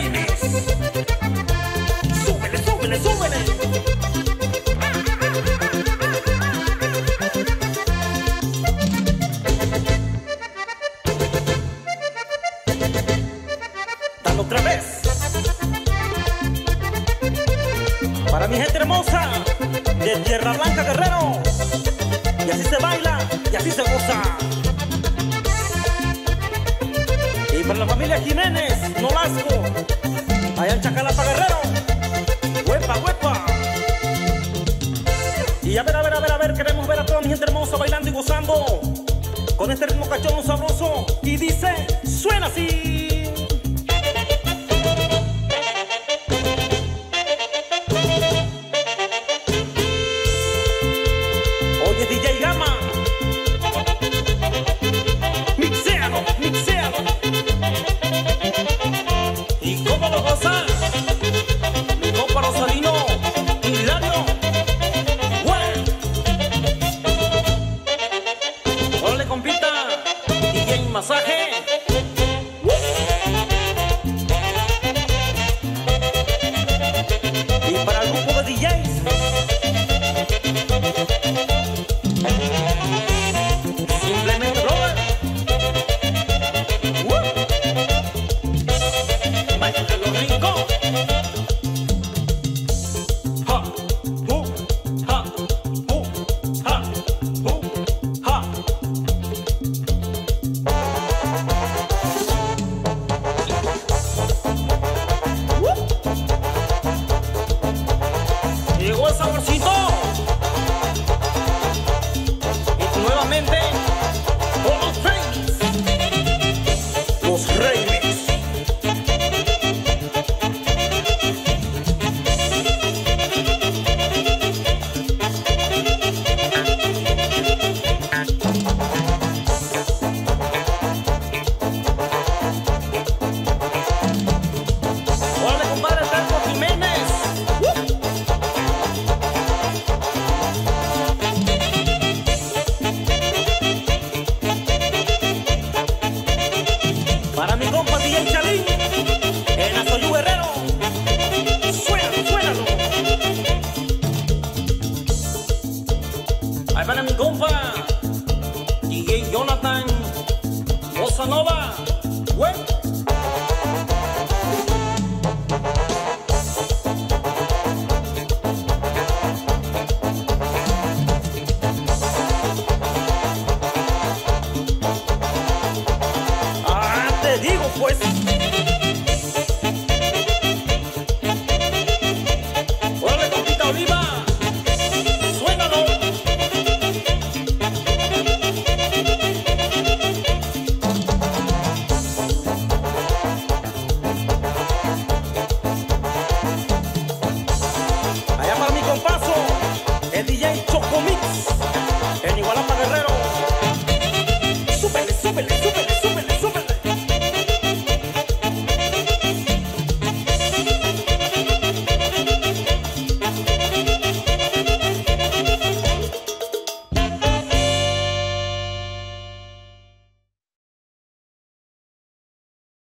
Reyes. Súbele, súbele, súbele. Dale otra vez. Para mi gente hermosa de Tierra Blanca, Guerrero. Y así se baila y así se goza. Y para la familia Jiménez, Nolasco, allá en Chacalapa, Guerrero. ¡Huepa, huepa! Y a ver, queremos ver a toda mi gente hermosa bailando y gozando con este ritmo cachón sabroso. Y dice, suena así. Oye, DJ Gama, mixéalo, mixéalo. ¿Y cómo lo gozas? Mi compa Rosalino, Hilario. ¡Güey! Órale, compita, DJ Masaje. Y para el grupo de DJs, simplemente brother. Báilate lo rico. Ha, ha, ha, ha. Llegó el saborcito. Y nuevamente con los Reyes. Los Reyes. Órale, compadre Terco Jiménez. Para mi compa DJ Chalín, en Azoyú, Guerrero. Suénalo, suénalo. Ahí para mi compa DJ Jonathan Bossa Nova. Güey. Te digo pues. Órale, compita Oliva, suénalo. Allá para mi compaso, el DJ Chocomix.